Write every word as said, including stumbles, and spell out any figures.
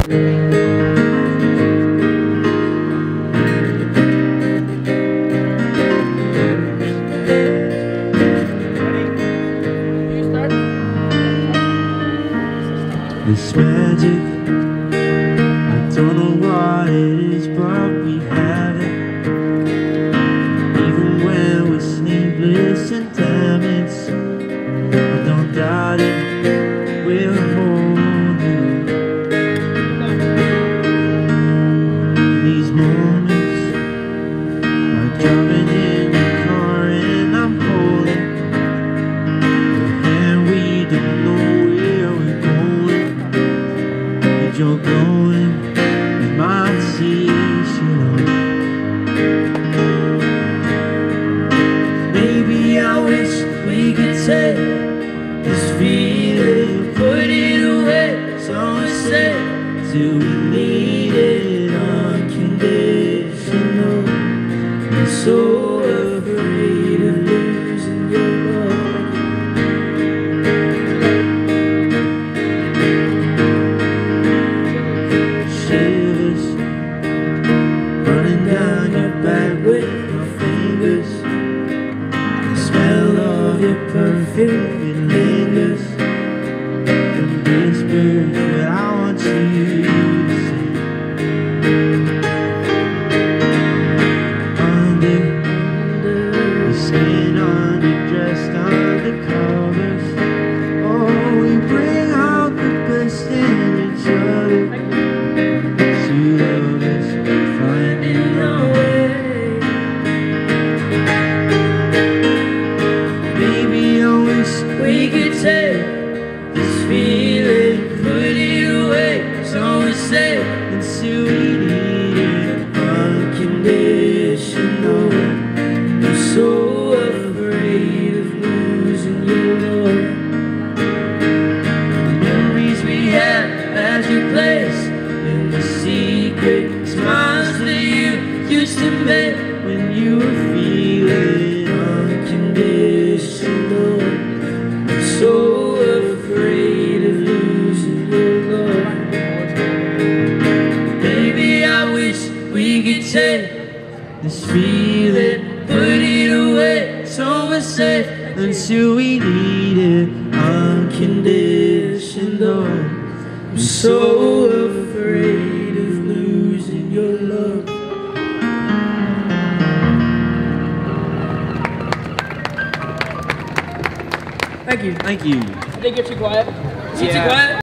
This magic, I don't know what it is, but we have it. Even when we're sleepless and damaged, I don't doubt it, we'll hold you. These moments, like driving in your car and I'm holding your hand, we don't know where we're going. You're going with my tears, you know. Maybe I wish we could take this feeling, put it away, so we say till we need it unconditional. I'm so afraid of losing your love. Running down your back with my fingers. The smell of your perfume, it lingers. And whispers that I want you to see. Under your skin, underdressed, under covers. Oh, we bring out the best in each other. Two lovers finding our way. Maybe I wish we could take this feeling, put it away, so we say until we need it unconditional. I'm so afraid of losing your love. The memories we had as your place in the secret smiles that you used to make when you were feeling unconditional. I'm so afraid of losing your love. Baby, I wish we could take this feeling, put it away, so we're safe until we need it unconditional. I'm so afraid of losing your love. Thank you. Thank you. Did they get too quiet? Is it Yeah. too quiet?